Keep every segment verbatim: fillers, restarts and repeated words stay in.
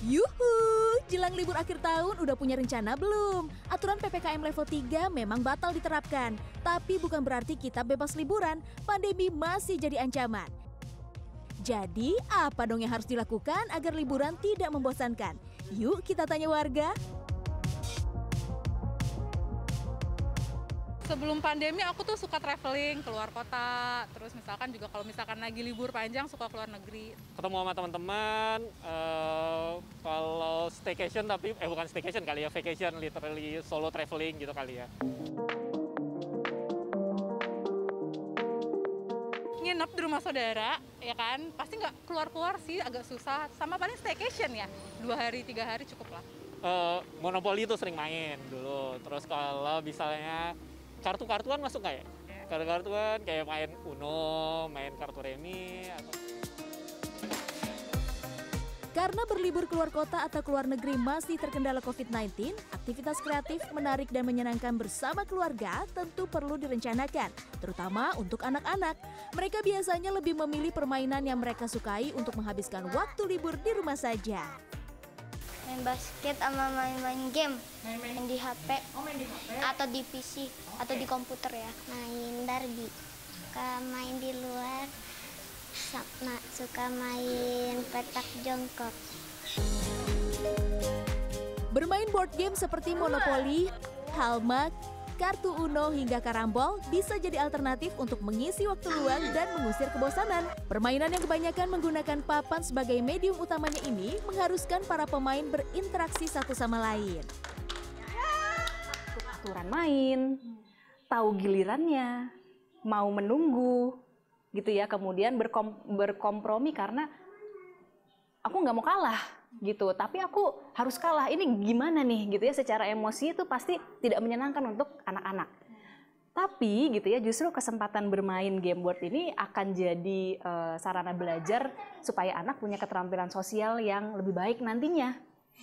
Yuhu, jelang libur akhir tahun udah punya rencana belum? Aturan P P K M level tiga memang batal diterapkan. Tapi bukan berarti kita bebas liburan, pandemi masih jadi ancaman. Jadi apa dong yang harus dilakukan agar liburan tidak membosankan? Yuk kita tanya warga. Sebelum pandemi aku tuh suka traveling keluar kota, terus misalkan juga kalau misalkan lagi libur panjang suka keluar negeri. Ketemu sama teman-teman, uh, kalau staycation tapi, eh bukan staycation kali ya, vacation, literally solo traveling gitu kali ya. Nginep di rumah saudara, ya kan, pasti nggak keluar-keluar sih, agak susah. Sama paling staycation ya, dua hari, tiga hari cukup lah. Uh, Monopoli itu sering main dulu, terus kalau misalnya kartu-kartuan masuk nggak ya? Kartu-kartuan kayak main Uno, main kartu remi. Atau... Karena berlibur keluar kota atau keluar negeri masih terkendala covid sembilan belas, aktivitas kreatif, menarik dan menyenangkan bersama keluarga tentu perlu direncanakan, terutama untuk anak-anak. Mereka biasanya lebih memilih permainan yang mereka sukai untuk menghabiskan waktu libur di rumah saja. Main basket sama main-main game. Main-main main di H P. Oh, main di H P? Atau di P C, okay. Atau di komputer ya. Main Barbie. Suka main di luar, sama suka main petak jongkok. Bermain board game seperti Monopoly, Halma, kartu Uno hingga karambol bisa jadi alternatif untuk mengisi waktu luang dan mengusir kebosanan. Permainan yang kebanyakan menggunakan papan sebagai medium utamanya ini mengharuskan para pemain berinteraksi satu sama lain. Aturan main, tahu gilirannya, mau menunggu, gitu ya. Kemudian berkom berkompromi karena aku nggak mau kalah, gitu. Tapi aku harus kalah. Ini gimana nih, gitu ya? Secara emosi itu pasti tidak menyenangkan untuk anak-anak. Tapi, gitu ya, justru kesempatan bermain game board ini akan jadi uh, sarana belajar supaya anak punya keterampilan sosial yang lebih baik nantinya.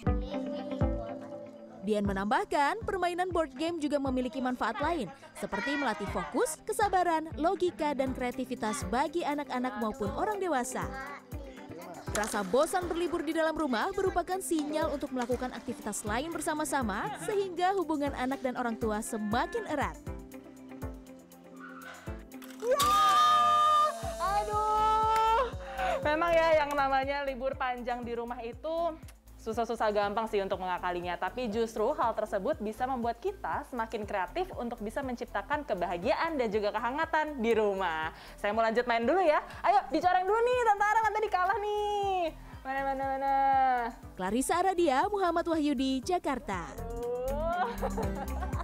Dian menambahkan, permainan board game juga memiliki manfaat lain, seperti melatih fokus, kesabaran, logika, dan kreativitas bagi anak-anak maupun orang dewasa. Rasa bosan berlibur di dalam rumah merupakan sinyal untuk melakukan aktivitas lain bersama-sama, sehingga hubungan anak dan orang tua semakin erat. Aduh, memang ya yang namanya libur panjang di rumah itu susah-susah gampang sih untuk mengakalinya, tapi justru hal tersebut bisa membuat kita semakin kreatif untuk bisa menciptakan kebahagiaan dan juga kehangatan di rumah. Saya mau lanjut main dulu ya. Ayo dicoreng dulu nih, Tante Ara kan tadi kalah nih. Mana, mana, mana. Clarissa Aradia, Muhammad Wahyudi, Jakarta. Aduh.